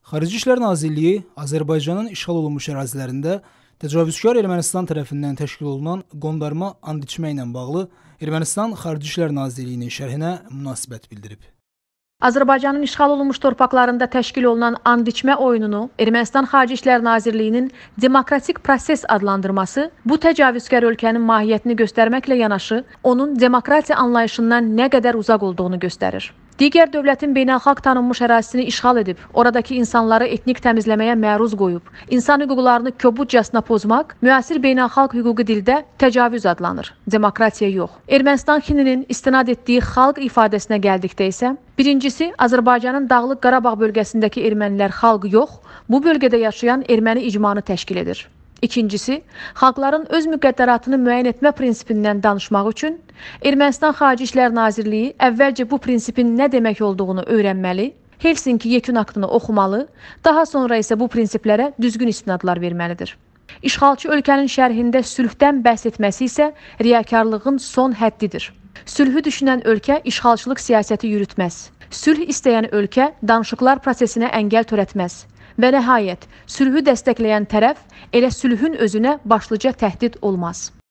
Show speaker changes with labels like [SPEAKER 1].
[SPEAKER 1] Xarici İşlər Nazirliyi Azərbaycanın işğal olunmuş ərazilərində təcavüzkar Ermənistan tərəfindən təşkil olunan qondarma and içmə ilə bağlı Ermənistan Xarici İşlər Nazirliyinin şərhinə münasibət bildirib.
[SPEAKER 2] Azərbaycanın işğal olunmuş torpaqlarında təşkil olunan and içmə oyununu Ermənistan Xarici İşlər Nazirliyinin demokratik proses adlandırması bu təcavüzkar ölkənin mahiyyətini göstərməklə yanaşı, onun demokratiya anlayışından nə qədər uzaq olduğunu göstərir. Digər dövlətin beynəlxalq tanınmış ərazisini işğal edib, oradakı insanları etnik təmizləməyə məruz qoyub, insan hüquqlarını kobudcasına pozmaq, müasir beynəlxalq hüquqi dildə təcavüz adlanır, demokratiya yox. Ermənistan Xininin istinad etdiyi xalq ifadəsinə gəldikdə isə, birincisi, Azərbaycanın Dağlıq Qarabağ bölgəsindəki ermənilər xalq yox, bu bölgədə yaşayan erməni icmanı təşkil edir. İkincisi, xalqların öz müqəddəratını müəyyən etmə prinsipindən danışmaq üçün Ermənistan Xarici İşlər Nazirliyi əvvəlcə bu prinsipin nə demək olduğunu öyrənməli, Helsinki yekun aktını oxumalı, daha sonra isə bu prinsiplərə düzgün istinadlar verməlidir. İşğalçı ölkənin şərhində sülhdən bəhs etməsi isə riyakarlığın son həddidir. Sülhü düşünən ölkə işğalçılıq siyasəti yürütməz. Sülh istəyən ölkə danışıqlar prosesinə əngəl törətməz. Və nəhayət, sülhü dəstəkləyən tərəf elə sülhün özünə başlıca təhdid olmaz.